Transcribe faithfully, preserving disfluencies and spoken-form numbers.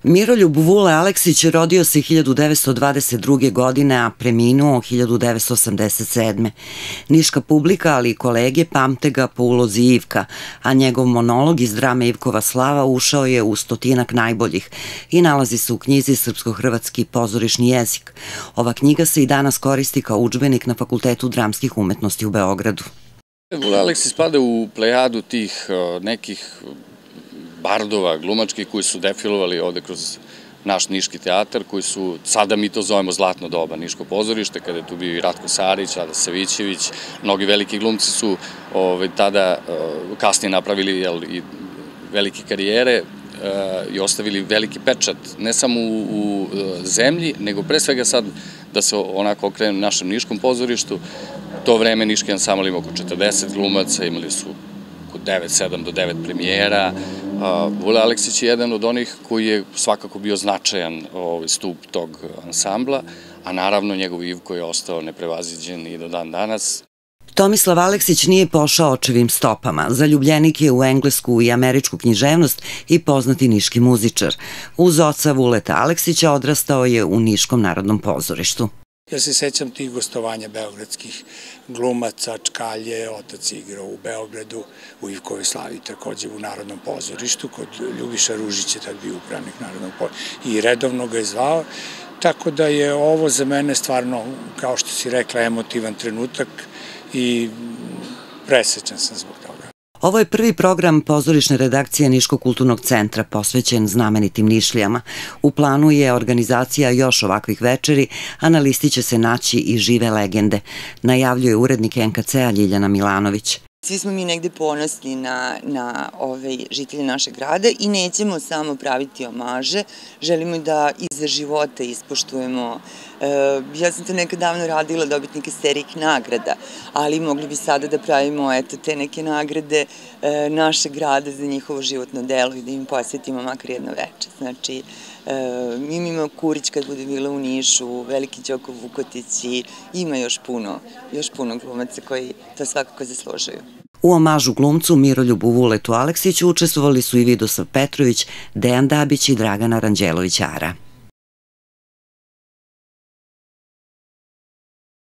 Miroljub Vule Aleksić rodio se hiljadu devetsto dvadeset druge. godine, a preminuo hiljadu devetsto osamdeset sedme. Niška publika, ali i kolege pamte ga po ulozi Ivka, a njegov monolog iz drame Ivkova slava ušao je u stotinak najboljih i nalazi se u knjizi Srpsko-hrvatski pozorišni jezik. Ova knjiga se i danas koristi kao udžbenik na Fakultetu dramskih umetnosti u Beogradu. Vule Aleksić spada u plejadu tih nekih bardova, glumački, koji su defilovali ovde kroz naš niški teatar, koji su, sada mi to zovemo zlatno doba, niško pozorište, kada je tu bio i Ratko Sarić, Rada Savićević, mnogi veliki glumci su tada kasnije napravili i velike karijere i ostavili veliki pečat, ne samo u zemlji, nego pre svega sad da se onako okrenu našem niškom pozorištu. To vreme niški ansambl ima oko četrdeset glumaca, imali su devet, sedam do devet premijera. Vule Aleksić je jedan od onih koji je svakako bio značajan stup tog ansambla, a naravno njegov Ivko je ostao neprevaziđen i do dan danas. Tomislav Aleksić nije pošao očevim stopama. Zaljubljenik je u englesku i američku književnost i poznati niški muzičar. Uz oca Vuleta Aleksića odrastao je u Niškom narodnom pozorištu. Ja se sećam tih gostovanja beogradskih glumaca, Čkalje, otac igrao u Beogradu, u Ivkovoj slavi takođe u Narodnom pozorištu, kod Ljubiša Ružića, tad bio upravnik Narodnog pozorišta, i redovno ga je zvao, tako da je ovo za mene stvarno, kao što si rekla, emotivan trenutak i presrećan sam zbog toga. Ovo je prvi program pozorišne redakcije Niškog kulturnog centra posvećen znamenitim Nišlijama. U planu je organizacija još ovakvih večeri, a na listi će se naći i žive legende, najavljuje urednik en ka ce a Ljiljana Milanović. Svi smo mi negde ponosni na žitelje našeg grada i nećemo samo praviti omaže, želimo da iza života ispoštujemo. Ja sam to nekad davno radila, dobitnike serijih nagrada, ali mogli bi sada da pravimo te neke nagrade našeg grada za njihovo životno delo i da im posvetimo makar jedno veče. Znači, Mimima Kurić kad bude bila u Nišu, Veliki Đoko Vukotić i ima još puno, još puno glumaca koji to svakako zaslužuju. U omažu glumcu Miroljubu Vuletu Aleksiću učestvovali su i Vidosav Petrović, Dejan Dabić i Dragana Ranđelović Ara.